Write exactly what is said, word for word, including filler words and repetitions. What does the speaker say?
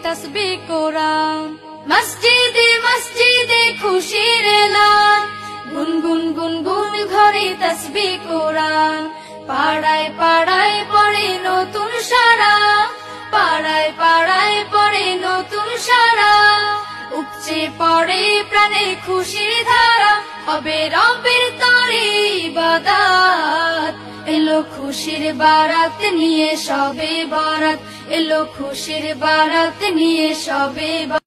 তাসবিহ কোরআন। মসজিদে মসজিদে খুশির এলান, গুনগুন গুনগুন ঘরে তাসবিহ কোরআন। পাড়ায় পাড়ায় পড়ে নতুন সারা, পাড়ায় পাড়ায় পড়ে নতুন সারা। উপচে পড়ে প্রাণে খুশির ধারা, হবে রবের তরে ইবাদত। এলো খুশির বারাত নিয়ে সবে বরাত, এলো খুশির বারাত নিয়ে সবে